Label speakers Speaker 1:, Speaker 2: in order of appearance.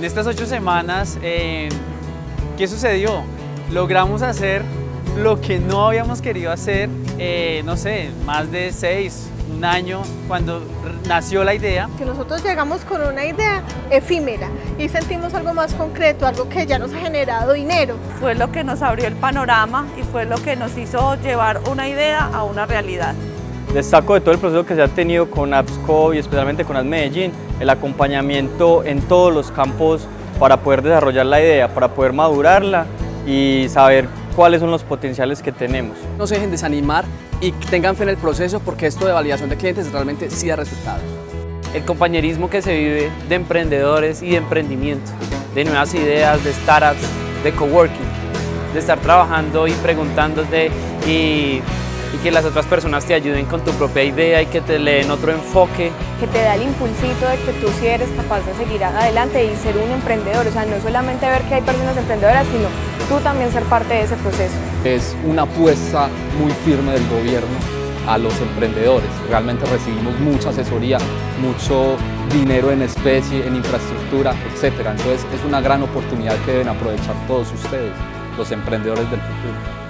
Speaker 1: estas 8 semanas, ¿qué sucedió? Logramos hacer lo que no habíamos querido hacer, no sé, más de 6, un año, cuando nació la idea.
Speaker 2: Que nosotros llegamos con una idea efímera y sentimos algo más concreto, algo que ya nos ha generado dinero.
Speaker 3: Fue lo que nos abrió el panorama y fue lo que nos hizo llevar una idea a una realidad.
Speaker 4: Destaco de todo el proceso que se ha tenido con AppsCo y especialmente con AppsMedellín, el acompañamiento en todos los campos para poder desarrollar la idea, para poder madurarla y saber cuáles son los potenciales que tenemos.
Speaker 5: No se dejen desanimar y tengan fe en el proceso, porque esto de validación de clientes realmente sí da resultados.
Speaker 6: El compañerismo que se vive de emprendedores y de emprendimiento, de nuevas ideas, de startups, de coworking, de estar trabajando y preguntándote y que las otras personas te ayuden con tu propia idea y que te le den otro enfoque.
Speaker 7: Que te da el impulsito de que tú sí eres capaz de seguir adelante y ser un emprendedor, o sea, no solamente ver que hay personas emprendedoras, sino tú también ser parte de ese proceso.
Speaker 8: Es una apuesta muy firme del gobierno a los emprendedores. Realmente recibimos mucha asesoría, mucho dinero en especie, en infraestructura, etc. Entonces es una gran oportunidad que deben aprovechar todos ustedes, los emprendedores del futuro.